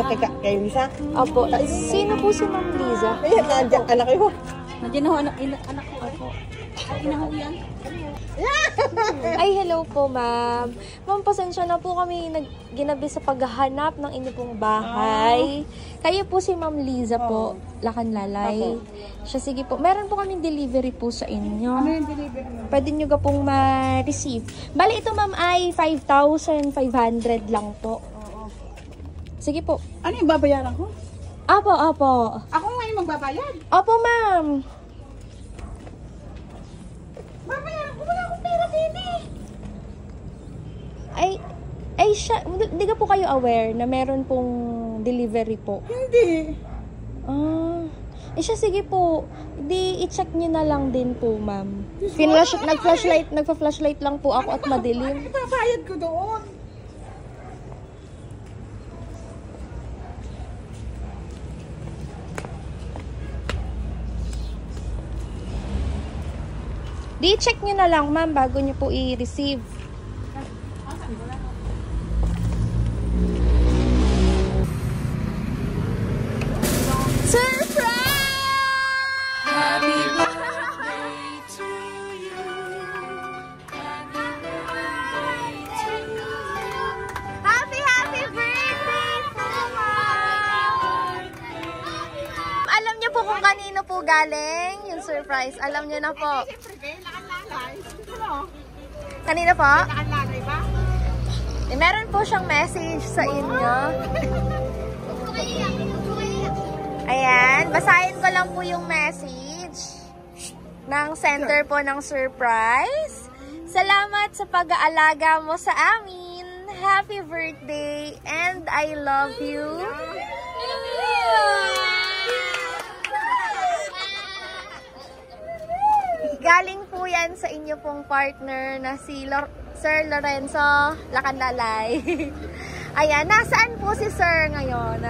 Yung kay Lisa? Opo. Sino po si Ma'am Liza? Ayan, nandiyan anak ko. Nandiyan ako anak ko. Opo. Inahaw yan. Ay, hello po, ma'am. Ma'am, pasensya na po kami ginabi sa paghahanap ng inyo pong bahay. Kayo po si Ma'am Liza po, Lacanlalay. Siya, sige po. Meron po kaming delivery po sa inyo. Ano yung delivery mo? Pwede nyo ka pong ma-receive. Bali, ito ma'am ay 5,500 lang po. Sige po. Ano yung babayaran ko? Apo, apo. Ako nga yung magbabayad. Opo, ma'am. Babayaran ko, wala akong pera, baby. Ay, siya, di ka po kayo aware na meron pong delivery po? Hindi. Siya, sige po. Di, i-check nyo na lang din po, ma'am. Nagpa-flashlight lang po ako at madilim. Ano ibabayad ko doon? Di, check nyo na lang, ma'am, bago nyo po i-receive. Surprise! Happy birthday to you. Happy birthday to you. Happy birthday po, ma'am. Alam niyo po kung kanino po galing yung surprise. Alam niyo na po. Kanina po? Nakalalay ba? Meron po siyang message sa inyo. Ayan, basahin ko lang po yung message ng center po ng surprise. Salamat sa pag-aalaga mo sa amin. Happy birthday and I love you. Galing po yan sa inyo pong partner na si Sir Lorenzo Lacanlalay. Ayan, nasaan po si Sir ngayon?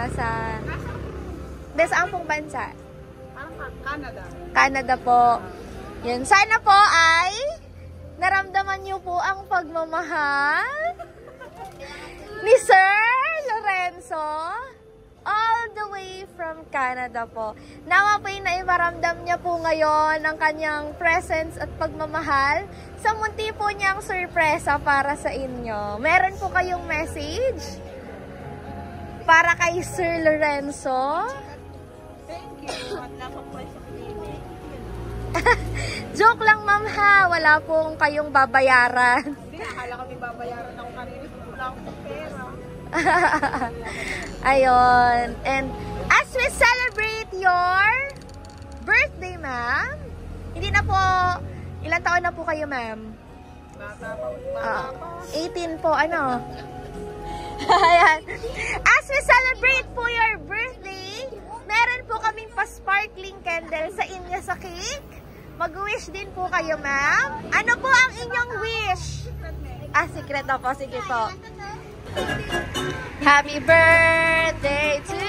Saan pong bansa? Canada. Canada po. Yan. Sana po ay naramdaman niyo po ang pagmamahal ni Sir Lorenzo all the way from Canada po. Nawa po yung naimaramdam niya po ngayon ang kanyang presence at pagmamahal sa munti po niyang sorpresa para sa inyo. Meron po kayong message para kay Sir Lorenzo? Thank you. Wala pa po sa clinic. Joke lang, ma'am, ha. Wala pong kayong babayaran. Hindi, akala ko may babayaran ako kanina. Wala akong pera. Ayun. And as we celebrate your birthday, ma'am, hindi na po, ilang taon na po kayo, ma'am? Bata pa. 18 po, ano? Ayan. As we celebrate po your birthday, meron po kaming pa-sparkling candle sa inyo sa cake. Mag-wish din po kayo, ma'am. Ano po ang inyong wish? Secret na po. Sige po. Happy birthday to